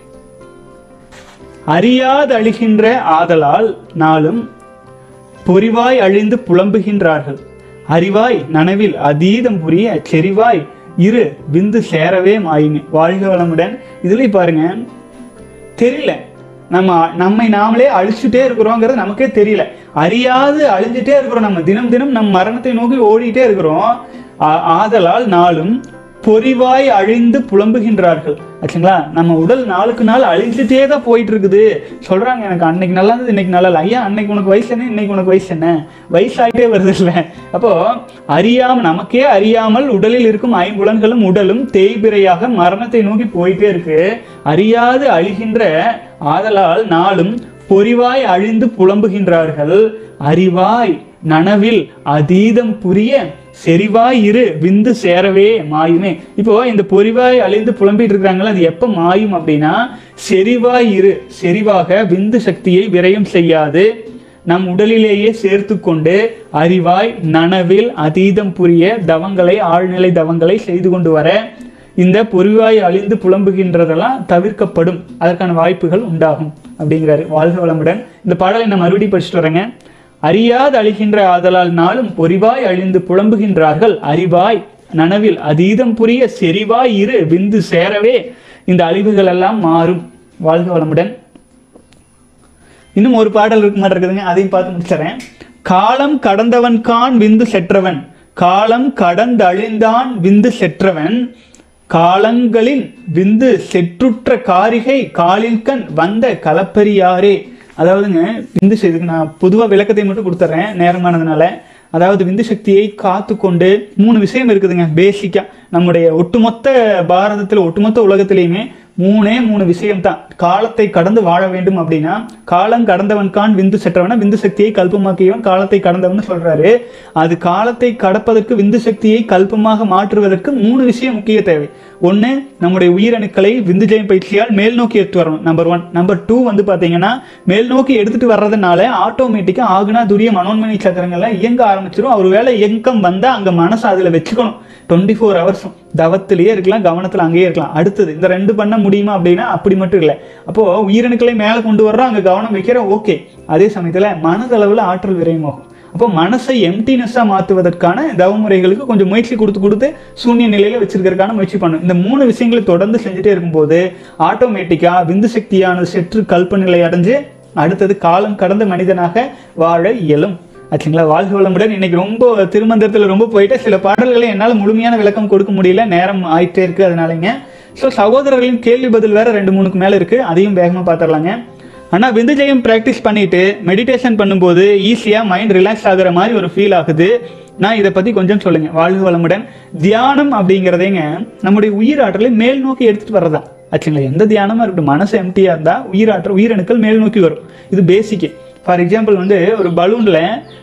அறியாது அழிகின்ற ஆதலால் நாளும் பொறிவாய் அழிந்து புலம்புகின்றார்கள். அறிவாய் நனவில் அதீதம் புரிய செறிவாய் இரு விந்து சேரவே மாயுமே. வாழ்க வளமுடன். இதுல பாருங்க, தெரியல, நம்மை நாமளே அழிச்சுட்டே இருக்கிறோங்கிறது நமக்கே தெரியல. அறியாது அழிஞ்சுட்டே இருக்கிறோம். நம்ம தினம் தினம் நம் மரணத்தை நோக்கி ஓடிட்டே இருக்கிறோம். ஆதலால் நாளும் பொறிவாய் அழிந்து புலம்புகின்றார்கள். ஆச்சுங்களா? நம்ம உடல் நாளுக்கு நாள் அழிஞ்சுட்டே தான் போயிட்டு இருக்குது. சொல்றாங்க, எனக்கு அன்னைக்கு நல்லா இருந்தது, இன்னைக்கு நல்லா இல்லை. ஐயா, அன்னைக்கு உனக்கு வயசு என்ன, இன்னைக்கு உனக்கு வயசு என்ன? வயசாகிட்டே வருது இல்லை? அப்போ நமக்கே அறியாமல் உடலில் இருக்கும் 5 புலன்களும் உடலும் தேய்பிரையாக மரணத்தை நோக்கி போயிட்டே இருக்கு. அறியாது அழிகின்ற ஆதலால் நாளும் பொறிவாய் அழிந்து புலம்புகின்றார்கள். அறிவாய் நனவில் அதீதம் புரிய செறிவாய் இரு விந்து சேரவே மாயுமே. இப்போ இந்த பொறிவாய் அழிந்து புலம்பிட்டு இருக்கிறாங்களா, அது எப்ப மாயும் அப்படின்னா செறிவாய் இரு, செறிவாக விந்து சக்தியை விரயம் செய்யாது நம் உடலிலேயே சேர்த்து கொண்டு அறிவாய் நனவில் அதீதம் புரிய தவங்களை ஆழ்நிலை தவங்களை செய்து கொண்டு வர இந்த பொறிவாய் அழிந்து புலம்புகின்றதெல்லாம் தவிர்க்கப்படும், அதற்கான வாய்ப்புகள் உண்டாகும் அப்படிங்கிறாரு. வாழ்க வளமுடன். இந்த பாடலை நான் மறுபடியும் படிச்சுட்டு வரேங்க. அறியாது அழிகின்ற ஆதலால் நாளும் பொறிவாய் அழிந்து புலம்புகின்றார்கள், அறிவாய் நனவில் அதீதம் புரிய செறிவாய் இரு விந்து சேரவே இந்த அழிவுகள் எல்லாம் மாறும். வாழ்க வளமுடன். இன்னும் ஒரு பாடல் இருக்க மாட்டேங்குதுங்க, அதையும் பார்த்து முடிச்சிடறேன். காலம் கடந்தவன் கான் விந்து செற்றவன், காலம் கடந்தழிந்தான் விந்து செற்றவன், காலங்களின் விந்து செற்றுற்ற காரிகை காலில்கண் வந்த கலப்பரியாரே. அதாவதுங்க விந்து இதுக்கு நான் பொதுவாக விளக்கத்தை மட்டும் கொடுத்துட்றேன் நேரமானதுனால. அதாவது விந்து சக்தியை காத்து கொண்டு 3 விஷயம் இருக்குதுங்க பேசிக்காக. நம்முடைய ஒட்டுமொத்த பாரதத்தில் ஒட்டுமொத்த உலகத்திலையுமே 3 விஷயம் தான். காலத்தை கடந்து வாழ வேண்டும் அப்படின்னா, காலம் கடந்தவன் கான் விந்து செற்றவன, விந்து சக்தியை கல்பமாக்கியவன் காலத்தை கடந்தவன் சொல்றாரு. அது காலத்தை கடப்பதற்கு விந்து சக்தியை கல்பமாக மாற்றுவதற்கு 3 விஷயம் முக்கிய தேவை. ஒன்று, நம்முடைய உயிரணுக்களை விந்து ஜெயம் பயிற்சியால் மேல் நோக்கி எடுத்து வரணும், நம்பர் 1. நம்பர் 2 வந்து பார்த்தீங்கன்னா, மேல் நோக்கி எடுத்துட்டு வர்றதுனால ஆட்டோமேட்டிக்காக ஆகுனா துரிய மனோன்மணி சக்கரங்கள்லாம் இயங்க ஆரம்பிச்சிடும். ஒரு வேளை இயக்கம் வந்தால் அங்கே மனசை அதில் வச்சுக்கணும். 24 ஹவர்ஸும் தவத்திலேயே இருக்கலாம், கவனத்தில் அங்கேயே இருக்கலாம். அடுத்தது இந்த 2 பண்ண முடியுமா அப்படின்னா அப்படி மட்டும் இல்லை. அப்போது உயிரணுக்களை மேலே கொண்டு வர்றோம், அங்கே கவனம் வைக்கிறோம், ஓகே. அதே சமயத்தில் மனதளவில் ஆற்றல் விரயமாகும். அப்போ மனசை எம்டினஸ்ஸாக மாற்றுவதற்கான தவமுறைகளுக்கு கொஞ்சம் முயற்சி கொடுத்து சூன்ய நிலையில் வச்சிருக்கிறதுக்கான முயற்சி பண்ணும். இந்த 3 விஷயங்களை தொடர்ந்து செஞ்சுட்டே இருக்கும்போது ஆட்டோமேட்டிக்காக விந்து சக்தியானது செற்று கல்ப நிலை அடைஞ்சு அடுத்தது காலம் கடந்த மனிதனாக வாழ இயலும். ஆச்சுங்களா? வாழ்க வளமுடன். இன்னைக்கு ரொம்ப திருமந்திரத்தில் ரொம்ப போயிட்டு சில பாடல்களை என்னால் முழுமையான விளக்கம் கொடுக்க முடியல, நேரம் ஆயிட்டே இருக்கு, அதனாலங்க. ஸோ சகோதரர்களின் கேள்வி பதில் வேற 2-3க்கு மேலே இருக்கு, அதையும் வேகமாக பார்த்துடலாங்க. ஆனால் விந்து ஜெயம் ப்ராக்டிஸ் பண்ணிட்டு மெடிடேஷன் பண்ணும்போது ஈஸியாக மைண்ட் ரிலாக்ஸ் ஆகுற மாதிரி ஒரு ஃபீல் ஆகுது. நான் இதை பற்றி கொஞ்சம் சொல்லுங்க. வாழ்க வளமுடன். தியானம் அப்படிங்கிறதேங்க நம்முடைய உயிராற்றலை மேல் நோக்கி எடுத்துகிட்டு வர்றதா. ஆச்சுங்களா? எந்த தியானமாக இருக்கட்டும், மனசு எம்டியாக இருந்தால் உயிரணுக்கள் மேல் நோக்கி வரும். இது பேசிக்கு. ஃபார் எக்ஸாம்பிள் வந்து ஒரு பலூனில்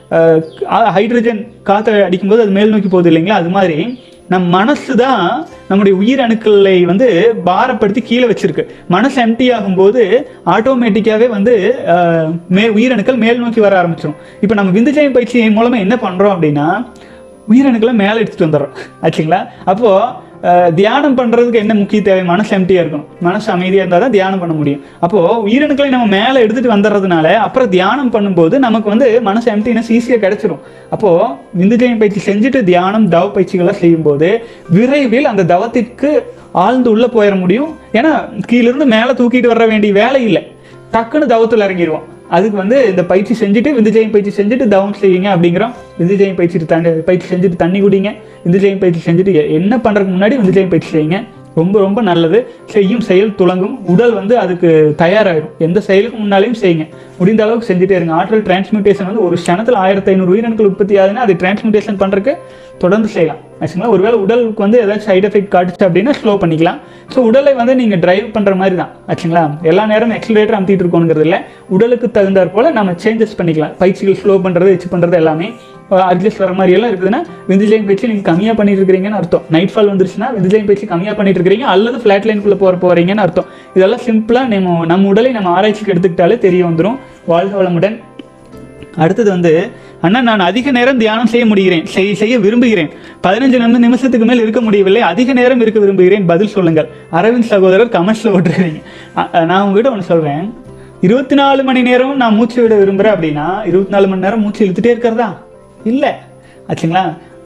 ஹைட்ரஜன் காற்றை அடிக்கும்போது அது மேல் நோக்கி போகுது இல்லைங்களா? அது மாதிரி நம் மனசு தான் நம்முடைய உயிரணுக்களை வந்து பாரப்படுத்தி கீழே வச்சிருக்கு. மனசு எம்டி ஆகும்போது ஆட்டோமேட்டிக்காகவே வந்து உயிரணுக்கள் மேல் நோக்கி வர ஆரம்பிச்சிடும். இப்போ நம்ம விந்து ஜெயம் பயிற்சி மூலமாக என்ன பண்ணுறோம் அப்படின்னா உயிரணுக்களை மேலே எடுத்துகிட்டு வந்துடுறோம். ஆச்சுங்களா? அப்போது தியானம் பண்ணுறதுக்கு என்ன முக்கிய தேவை? மனசு எம்டியாக இருக்கணும், மனசு அமைதியாக இருந்தால் தான் தியானம் பண்ண முடியும். அப்போது உயிரணுக்களை நம்ம மேலே எடுத்துகிட்டு வந்துடுறதுனால அப்புறம் தியானம் பண்ணும்போது நமக்கு வந்து மனசு எம்டினஸ் ஈஸியாக கிடைச்சிரும். அப்போது விந்து ஜெயம் பயிற்சி செஞ்சுட்டு தியானம் தவ பயிற்சிகளை செய்யும்போது விரைவில் அந்த தவத்திற்கு ஆழ்ந்து உள்ளே போயிட முடியும். ஏன்னா கீழிருந்து மேலே தூக்கிட்டு வர வேண்டிய வேலை இல்லை, டக்குன்னு தவத்தில் இறங்கிடுவோம். அதுக்கு வந்து இந்த பயிற்சி செஞ்சுட்டு விந்து ஜெயம் பயிற்சி செஞ்சுட்டு தவம் செய்யுங்க அப்படிங்கிறோம். விந்து ஜெயம் பயிற்சி செஞ்சுட்டு தண்ணி குடிங்க, விந்து ஜெயம் பயிற்சி செஞ்சுட்டு என்ன பண்ணுறதுக்கு முன்னாடி விந்து ஜெயம் பயிற்சி செய்யுங்க. ரொம்ப ரொம்ப நல்லது. செய்யும் செயல் துளங்கும், உடல் வந்து அதுக்கு தயாராகிடும். எந்த செயலுக்கு முன்னாலையும் செய்யுங்க, முடிந்த அளவுக்கு செஞ்சுட்டே இருங்க. ஆற்றல் டிரான்ஸ்மியூட்டேஷன் வந்து ஒரு க்ஷணத்தில் 1500 உயிரணுக்கள் உற்பத்தி ஆகுதுன்னா அது டிரான்ஸ்மியூட்டேஷன் பண்ணுறதுக்கு தொடர்ந்து செய்யலாம். ஆக்சுவலாக ஒருவேளை உடலுக்கு வந்து ஏதாச்சும் சைட் எஃபெக்ட் காட்டுச்சு அப்படின்னா ஸ்லோ பண்ணிக்கலாம். ஸோ உடலை வந்து நீங்கள் டிரைவ் பண்ணுற மாதிரி தான். ஆச்சுங்களா? எல்லா நேரம் எக்ஸலரேட்டர் அமுத்திட்டு இருக்கோங்கிறது இல்லை, உடலுக்கு தகுந்தாற் போல் நம்ம சேஞ்சஸ் பண்ணிக்கலாம். பயிற்சிகள் ஸ்லோ பண்ணுறது எச்சு பண்ணுறது எல்லாமே அட்ஜஸ்ட் வர மாதிரி எல்லாம் இருக்குதுன்னா விந்து ஜெயம் பயிற்சி நீங்கள் கம்மியாக பண்ணிட்டு இருக்கிறீங்கன்னு அர்த்தம். நைட் ஃபால் வந்துருச்சுன்னா விந்து ஜெயம் பயிற்சி கம்மியாக பண்ணிட்டு இருக்கிறீங்க, அல்லது ஃப்ளாட் லைனுக்குள்ளே போகிறீங்கன்னு அர்த்தம். இதெல்லாம் சிம்பிளாக நம்ம உடலை நம்ம ஆராய்ச்சிக்கு எடுத்துக்கிட்டாலே தெரிய வந்துடும். வாழ்க வளமுடன். அடுத்தது வந்து அண்ணா, நான் அதிக நேரம் தியானம் செய்ய முடிகிறேன், செய்ய விரும்புகிறேன். 15 நிமிஷத்துக்கு மேல் இருக்க முடியவில்லை, அதிக நேரம் இருக்க விரும்புகிறேன், பதில் சொல்லுங்கள். அரவிந்த் சகோதரர் கமெண்ட்ஸில் ஓட்டுறீங்க. நான் உங்ககிட்ட ஒன்று சொல்கிறேன், 24 மணி நேரம் நான் மூச்சு விட விரும்புகிறேன் அப்படின்னா 24 மணி நேரம் மூச்சு இழுத்துட்டே இருக்கிறதா? இல்லை. ஆச்சுங்களா?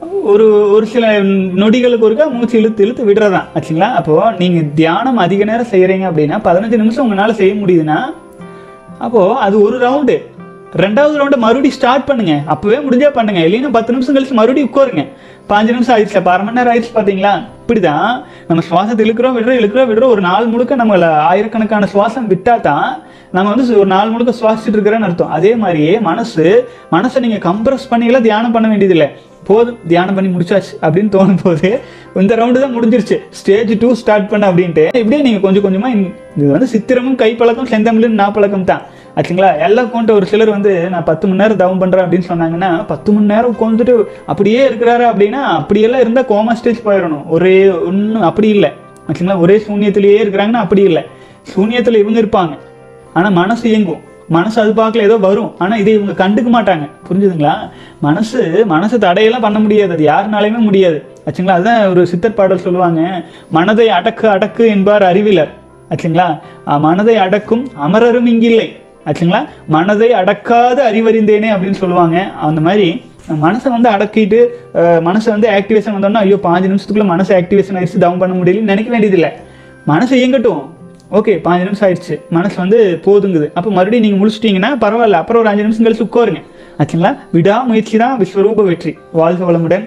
ஒரு சில நொடிகளுக்கு ஒருக்கா மூச்சு இழுத்து விடுறதான். ஆச்சுங்களா? அப்போது நீங்கள் தியானம் அதிக நேரம் செய்கிறீங்க அப்படின்னா 15 நிமிஷம் உங்களால் செய்ய முடியுதுன்னா அப்போது அது ஒரு ரவுண்டு. 2வது ரவுண்டை மறுபடியும் ஸ்டார்ட் பண்ணுங்க. அப்போவே முடிஞ்சா பண்ணுங்க, இல்லைன்னா 10 நிமிஷம் கழிச்சு மறுபடியும் உட்காருங்க. 5 நிமிஷம் ஆயிடுச்சு, 1/2 மணி நேரம் ஆயிடுச்சு. பார்த்தீங்களா? இப்படிதான் நம்ம சுவாசத்தை இழுக்கிறோம் விடுறோம். ஒரு நாள் முழுக்க நம்மளை ஆயிரக்கணக்கான சுவாசம் விட்டா தான் நம்ம வந்து ஒரு நாள் முழுக்க சுவாசிச்சுட்டு இருக்கிறேன்னு அர்த்தம். அதே மாதிரியே மனசை நீங்கள் கம்ப்ரஸ் பண்ணியெல்லாம் தியானம் பண்ண வேண்டியதில்லை. போதும், தியானம் பண்ணி முடிச்சாச்சு அப்படின்னு தோணும் போது இந்த ரவுண்டு தான் முடிஞ்சிருச்சு, ஸ்டேஜ் 2 ஸ்டார்ட் பண்ண அப்படின்ட்டு இப்படியே நீங்கள் கொஞ்சம் கொஞ்சமாக இது வந்து சித்திரமும் கைப்பழக்கம் செந்தமிழும் நாப்பழக்கம் தான். ஆச்சுங்களா. எல்லாம் கொண்டு ஒரு சிலர் வந்து நான் 10 மணி நேரம் தவம் பண்ணுறேன் அப்படின்னு சொன்னாங்கன்னா 10 மணி நேரம் உட்காந்துட்டு அப்படியே இருக்கிறாரு அப்படின்னா அப்படியெல்லாம் இருந்தால் கோமா ஸ்டேஜ் போயிடணும். ஒரே ஒன்றும் அப்படி இல்லை ஆச்சுங்களா. ஒரே சூன்யத்திலேயே இருக்கிறாங்கன்னா அப்படி இல்லை. சூன்யத்தில் இவங்க இருப்பாங்க, ஆனால் மனசு இயங்கும். மனசு அது பார்க்கல ஏதோ வரும், ஆனால் இதை இவங்க கண்டுக்க மாட்டாங்க. புரிஞ்சுதுங்களா. மனசு தடையெல்லாம் பண்ண முடியாது, அது யாருனாலையுமே முடியாது ஆச்சுங்களா. அதுதான் ஒரு சித்தர் பாடல் சொல்லுவாங்க, மனதை அடக்கு அடக்கு என்பார் அறிவிலர் ஆச்சுங்களா. மனதை அடக்கும் அமரரும் இங்கில்லை ஆச்சுங்களா. மனதை அடக்காத அறிவறிந்தேனே அப்படின்னு சொல்லுவாங்க. அந்த மாதிரி மனசை வந்து அடக்கிட்டு மனசை வந்து ஆக்டிவேஷன் வந்தோம்னா ஐயோ 5 நிமிஷத்துக்குள்ள மனசு ஆக்டிவேஷன் ஆயிடுச்சு டவுன் பண்ண முடியலன்னு நினைக்க வேண்டியதில்லை. மனசு இயங்கட்டும், ஓகே 5 நிமிஷம் ஆயிடுச்சு மனசு வந்து போதுங்குது, அப்போ மறுபடியும் நீங்கள் முடிச்சிட்டிங்கன்னா பரவாயில்ல, அப்புறம் ஒரு 5 நிமிஷம் கழிச்சு உட்காருங்க ஆச்சுங்களா. விடாமுயற்சி தான் விஸ்வரூப வெற்றி. வாழ்க வளமுடன்.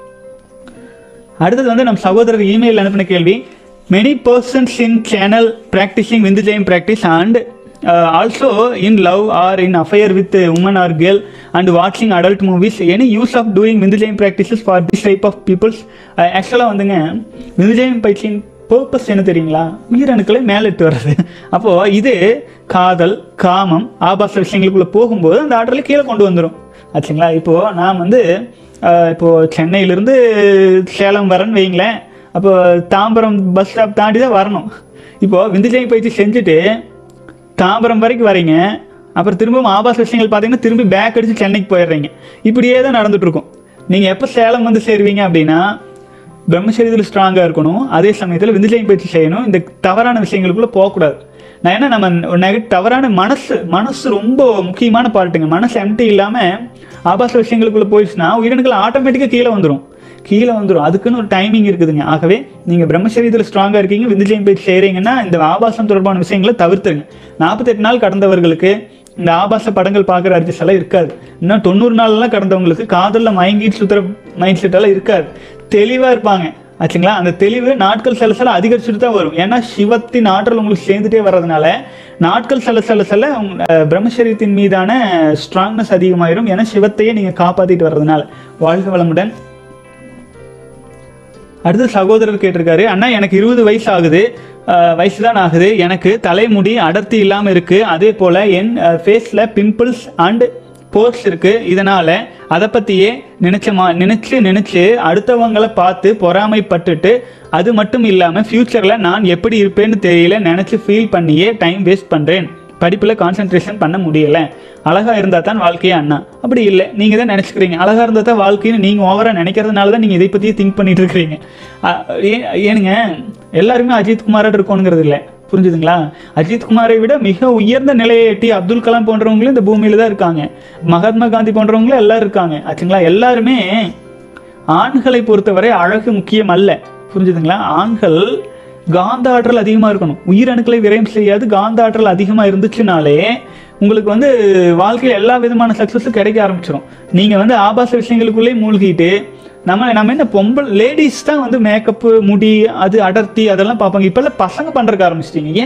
அடுத்தது வந்து நம்ம சகோதரர் இமெயில் அனுப்பின கேள்வி, many persons in channel practising விந்துஜயம் practice and also in love or in affair with a woman or girl and watching adult movies, any use of doing vindhyayam practices for this type of peoples? ஆக்சுவலாக வந்துங்க விந்துஜயம் பயிற்சியின் பர்பஸ் என்ன தெரியுங்களா, உயிரணுக்களை மேலிட்டு வர்றது. அப்போது இது காதல் காமம் ஆபாச விஷயங்களுக்குள்ளே போகும்போது அந்த ஆற்றலை கீழே கொண்டு வந்துடும் ஆச்சுங்களா. இப்போது நான் வந்து இப்போது சென்னையிலேருந்து சேலம் வரேன்னு வைங்களேன், அப்போ தாம்பரம் பஸ் ஸ்டாப் தாண்டி தான் வரணும். இப்போது விந்துஜயம் பயிற்சி செஞ்சுட்டு தாம்பரம் வரைக்கும் வரீங்க, அப்புறம் திரும்பவும் ஆபாச விஷயங்கள் பார்த்தீங்கன்னா திரும்பி பேக் அடித்து சென்னைக்கு போயிடுறீங்க. இப்படியே தான் நடந்துகிட்ருக்கும். நீங்கள் எப்போ சேலம் வந்து சேருவீங்க அப்படின்னா பிரம்மச்சரியத்தில் ஸ்ட்ராங்காக இருக்கணும், அதே சமயத்தில் விந்துஜயம் பயிற்சி செய்யணும், இந்த தவறான விஷயங்களுக்குள்ளே போகக்கூடாது. நான் என்ன நம்ம தவறான மனசு ரொம்ப முக்கியமான பார்ட்டுங்க. மனசு எம்டி இல்லாமல் ஆபாச விஷயங்களுக்குள்ளே போயிடுச்சுன்னா உயிரணுக்கள் ஆட்டோமேட்டிக்காக கீழே வந்துடும். அதுக்குன்னு ஒரு டைமிங் இருக்குதுங்க. ஆகவே நீங்கள் பிரம்மச்சரியத்தில் ஸ்ட்ராங்காக இருக்கீங்க, விந்துஜயம் பயிற்சி செய்கிறீங்கன்னா இந்த ஆபாசம் தொடர்பான விஷயங்களை தவிர்த்துருங்க. 48 நாள் கடந்தவர்களுக்கு இந்த ஆபாச படங்கள் பார்க்குற அர்ஜஸ் எல்லாம் இருக்காது. இன்னும் 90 நாள்லாம் கடந்தவங்களுக்கு காதலில் மயங்கிட்டு சுற்றுற மைண்ட் செட் எல்லாம் இருக்காது, தெளிவாக இருப்பாங்க ஆச்சுங்களா. அந்த தெளிவு நாட்கள் செல்ல அதிகரிச்சுட்டு தான் வரும். ஏன்னா சிவத்தின் ஆற்றல் உங்களுக்கு சேர்ந்துட்டே வர்றதுனால நாட்கள் செல்ல பிரம்மச்சரியத்தின் மீதான ஸ்ட்ராங்னஸ் அதிகமாயிரும். ஏன்னா சிவத்தையே நீங்கள் காப்பாற்றிட்டு வர்றதுனால. வாழ்க வளமுடன். அடுத்து சகோதரர் கேட்டிருக்காரு, அண்ணா எனக்கு 20 வயசு தான் ஆகுது, எனக்கு தலைமுடி அடர்த்தி இல்லாமல் இருக்குது, அதே போல் என் ஃபேஸில் பிம்பிள்ஸ் அண்ட் போர்ஸ் இருக்குது. இதனால் அதை பற்றியே நினச்சி அடுத்தவங்களை பார்த்து பொறாமைப்பட்டுட்டு, அது மட்டும் இல்லாமல் ஃப்யூச்சரில் நான் எப்படி இருப்பேன்னு தெரியல, நினச்சி ஃபீல் பண்ணியே டைம் வேஸ்ட் பண்ணுறேன், படிப்பில் கான்சென்ட்ரேஷன் பண்ண முடியலை. அழகாக இருந்தால் தான் வாழ்க்கையே அண்ணா. அப்படி இல்லை, நீங்கள் தான் நினச்சிக்கிறீங்க அழகாக இருந்தால் தான் வாழ்க்கைன்னு. நீங்கள் ஓவராக நினைக்கிறதுனால தான் நீங்கள் இதை பற்றியே திங்க் பண்ணிட்டு இருக்கிறீங்க. ஏனுங்க எல்லாருமே அஜித் குமாரோட இருக்கணுங்கிறது இல்லை, புரிஞ்சுதுங்களா. அஜித் குமாரை விட மிக உயர்ந்த நிலையை எட்டி அப்துல் கலாம் போன்றவங்களும் இந்த பூமியில் தான் இருக்காங்க, மகாத்மா காந்தி போன்றவங்களும் எல்லாரும் இருக்காங்க ஆச்சுங்களா. எல்லாருமே ஆண்களை பொறுத்தவரை அழகு முக்கியம் அல்ல, புரிஞ்சுதுங்களா. ஆண்கள் காந்த ஆற்றல் அதிகமாக இருக்கணும், உயிரணுக்களை விரயம் செய்யாது. காந்த ஆற்றல் அதிகமாக இருந்துச்சுனாலே உங்களுக்கு வந்து வாழ்க்கையில் எல்லா விதமான சக்ஸஸும் கிடைக்க ஆரம்பிச்சிடும். நீங்கள் வந்து ஆபாச விஷயங்களுக்குள்ளே மூழ்கிட்டு நம்ம என்ன பொம்பளை லேடிஸ் தான் வந்து மேக்கப்பு முடி அது அடர்த்தி அதெல்லாம் பார்ப்பாங்க. இப்போல்லாம் பசங்க பண்ணுறதுக்கு ஆரம்பிச்சிட்டிங்க.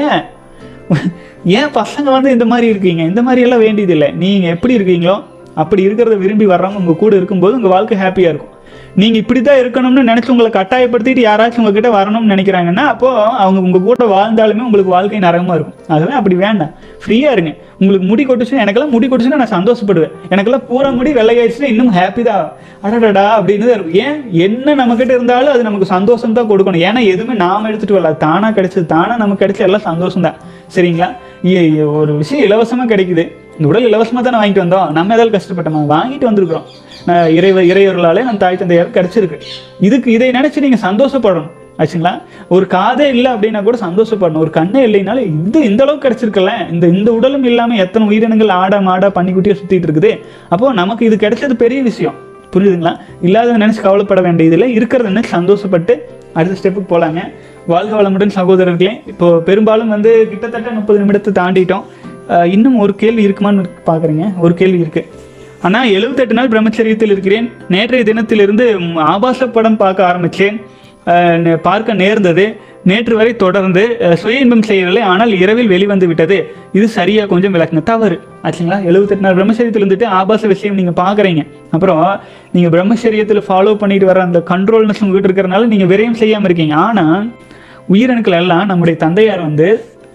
ஏன் பசங்க வந்து இந்த மாதிரி இருக்கீங்க? இந்த மாதிரி எல்லாம் வேண்டியதில்லை. நீங்கள் எப்படி இருக்கீங்களோ அப்படி இருக்கிறத விரும்பி வர்றவங்க உங்கள் கூட இருக்கும்போது உங்கள் வாழ்க்கை ஹாப்பியாக இருக்கும். நீங்கள் இப்படி தான் இருக்கணும்னு நினச்சி உங்களை கட்டாயப்படுத்திட்டு யாராச்சும் உங்ககிட்ட வரணும்னு நினைக்கிறாங்கன்னா அப்போது அவங்க உங்கள் கூட வாழ்ந்தாலுமே உங்களுக்கு வாழ்க்கை நரகமாக இருக்கும். அதுவே அப்படி வேண்டாம், ஃப்ரீயாக இருங்க. உங்களுக்கு முடி கொட்டுச்சுன்னா, எனக்கெல்லாம் முடி கொட்டுச்சுன்னா நான் சந்தோஷப்படுவேன், எனக்கெல்லாம் பூரா முடி வெள்ளையாயிடுச்சுன்னா இன்னும் ஹாப்பி தான், அடடா அப்படின்னு தான் இருக்கும். ஏன் என்ன நம்மக்கிட்ட இருந்தாலும் அது நமக்கு சந்தோஷம் தான் கொடுக்கணும். ஏன்னா எதுவுமே நாம் எடுத்துகிட்டு வரல, தானாக கிடைச்சது, தானாக நமக்கு கிடைச்ச எல்லாம் சந்தோஷம் தான். சரிங்களா. ஒரு விஷயம் இலவசமாக கிடைக்குது, இந்த உடல் இலவசமாக தானே வாங்கிட்டு வந்தோம், நம்ம ஏதாவது கஷ்டப்பட்டோமா? வாங்கிட்டு வந்திருக்கிறோம். இறையொருளாலே நம்ம தாய் தந்தையார் கிடைச்சிருக்கு. இதை நினைச்சு நீங்க சந்தோஷப்படணும் ஆச்சுங்களா. ஒரு காதே இல்லை அப்படின்னா கூட சந்தோஷப்படணும். ஒரு கண்ணே இல்லைனாலும் இந்த அளவுக்கு கிடைச்சிருக்கல. இந்த உடலும் இல்லாம எத்தனை உயிரினங்கள் ஆட மாட பன்னிக்குட்டியா சுத்திட்டு இருக்குது. அப்போ நமக்கு இது கிடைச்சது பெரிய விஷயம், புரியுதுங்களா. இல்லாத நினைச்சு கவலைப்பட வேண்டியதில்லை, இருக்கிறத நினைச்சு சந்தோஷப்பட்டு அடுத்த ஸ்டெப்புக்கு போலாங்க. வாழ்க வளமுடன் சகோதரர்களே. இப்போ பெரும்பாலும் வந்து கிட்டத்தட்ட 30 நிமிடத்தை தாண்டிட்டோம். இன்னும் ஒரு கேள்வி இருக்குமான்னு பார்க்குறீங்க. ஒரு கேள்வி இருக்கு. ஆனால் 78 நாள் பிரம்மச்சரியத்தில் இருக்கிறேன். நேற்றைய தினத்திலிருந்து ஆபாச படம் பார்க்க ஆரம்பித்தேன், பார்க்க நேர்ந்தது. நேற்று வரை தொடர்ந்து சுய இன்பம் செய்யவில்லை, ஆனால் இரவில் வெளிவந்து விட்டது. இது சரியாக கொஞ்சம் விளக்குங்க. தவறு ஆச்சுங்களா. 78 நாள் பிரம்மச்சரியத்தில் இருந்துட்டு ஆபாச விஷயம் நீங்கள் பார்க்குறீங்க, அப்புறம் நீங்கள் பிரம்மச்சரியத்தில் ஃபாலோ பண்ணிட்டு வர அந்த கண்ட்ரோல்னஸ் உங்ககிட்ட இருக்கிறனால நீங்கள் விரயம் செய்யாமல் இருக்கீங்க. ஆனால் உயிரணுக்கள் எல்லாம் நம்முடைய தந்தையார் வந்து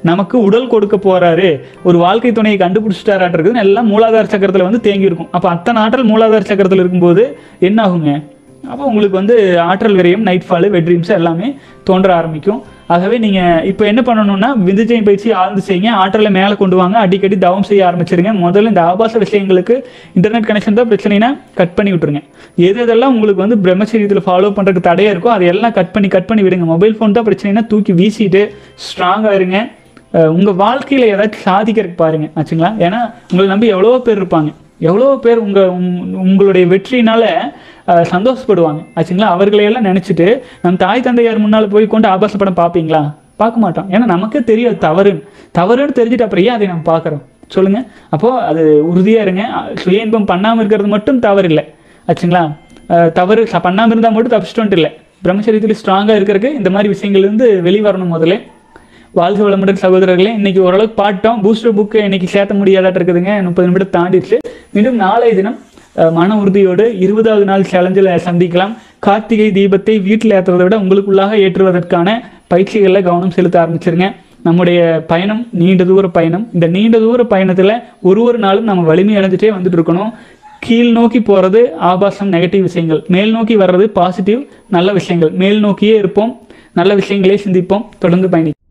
நமக்கு உடல் கொடுக்க போறாரு, ஒரு வாழ்க்கை துணையை கண்டுபிடிச்சிட்டாராட்டுறது எல்லாம் மூலாதார சக்கரத்தில் வந்து தேங்கி இருக்கும். அப்போ அத்தனை ஆற்றல் மூலாதார சக்கரத்தில் இருக்கும்போது என்ன ஆகுங்க? அப்போ உங்களுக்கு வந்து ஆற்றல் விரயம், நைட் ஃபாலு, வெட் ட்ரீம்ஸ் எல்லாமே தோன்ற ஆரம்பிக்கும். ஆகவே நீங்கள் இப்போ என்ன பண்ணணும்னா விந்துஜய பயிற்சி ஆழ்ந்து செய்யுங்க, ஆற்றலை மேலே கொண்டு வாங்க, அடிக்கடி தவம் செய்ய ஆரம்பிச்சிருங்க. முதல்ல இந்த ஆபாச விஷயங்களுக்கு இன்டர்நெட் கனெக்ஷன் தான் பிரச்சனைனா கட் பண்ணி விட்டுருங்க. எதெல்லாம் உங்களுக்கு வந்து பிரம்மச்சரியத்தில் ஃபாலோ பண்ணுறதுக்கு தடையாக இருக்கோ அதையெல்லாம் கட் பண்ணி விடுங்க. மொபைல் ஃபோன் தான் பிரச்சனைனா தூக்கி வீசிட்டு ஸ்ட்ராங்காக இருங்க. உங்கள் வாழ்க்கையில் ஏதாச்சும் சாதிக்கிறதுக்கு பாருங்கள் ஆச்சுங்களா. ஏன்னா உங்களை நம்பி எவ்வளோ பேர் இருப்பாங்க, எவ்வளோ பேர் உங்களுடைய வெற்றியினால சந்தோஷப்படுவாங்க ஆச்சுங்களா. அவர்களையெல்லாம் நினச்சிட்டு நம் தாய் தந்தையார் முன்னால் போய் கொண்டு ஆபாச படம் பார்ப்பீங்களா? பார்க்க மாட்டோம். ஏன்னா நமக்கே தெரியாது தவறுன்னு தெரிஞ்சுட்டு அப்புறம் ஏன் அதை நம்ம பார்க்குறோம் சொல்லுங்கள். அப்போது அது உறுதியாக இருங்க. சுய இன்பம் பண்ணாமல் இருக்கிறது மட்டும் தவறு இல்லை ஆச்சுங்களா. தவறு பண்ணாமல் இருந்தால் மட்டும் தப்பிச்சிட்டு இல்லை. பிரம்மச்சரியத்தில் ஸ்ட்ராங்காக இருக்கிறதுக்கு இந்த மாதிரி விஷயங்கள்லேருந்து வெளிவரணும். முதல்ல வாழ்க வளமுடன் சகோதரர்களே. இன்னைக்கு ஓரளவுக்கு பாட்டோம். பூஸ்டர் புக்கு இன்னைக்கு சேர்த்த முடியாதாட்டு இருக்குதுங்க. 30 நிமிடம் தாண்டிடுச்சு. மீண்டும் நாளைய தினம் மன உறுதியோடு 20வது நாள் சேலஞ்சில் சந்திக்கலாம். கார்த்திகை தீபத்தை வீட்டில் ஏற்றுறதை விட உங்களுக்குள்ளாக ஏற்றுவதற்கான பயிற்சிகளில் கவனம் செலுத்த ஆரம்பிச்சிருங்க. நம்முடைய பயணம் நீண்ட தூர பயணம். இந்த நீண்ட தூர பயணத்தில் ஒரு நாளும் நம்ம வலிமை அடைஞ்சிட்டே வந்துட்டு இருக்கணும். கீழ் நோக்கி போகிறது ஆபாசம், நெகட்டிவ் விஷயங்கள். மேல் நோக்கி வர்றது பாசிட்டிவ், நல்ல விஷயங்கள். மேல் நோக்கியே இருப்போம், நல்ல விஷயங்களே சிந்திப்போம். தொடர்ந்து பயணி.